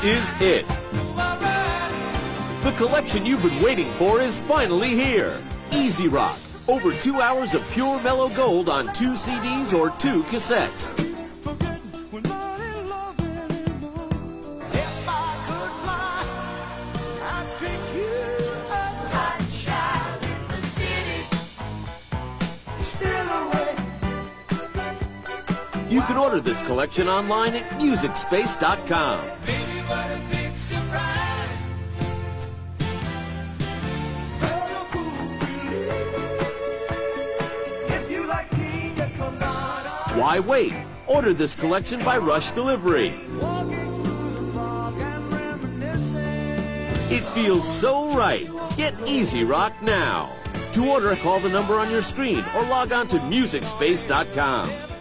is it. The collection you've been waiting for is finally here. Easy Rock. Over 2 hours of pure mellow gold on 2 CDs or 2 cassettes. You can order this collection online at MusicSpace.com. Why wait? Order this collection by Rush Delivery. It feels so right. Get Easy Rock now. To order, call the number on your screen or log on to MusicSpace.com.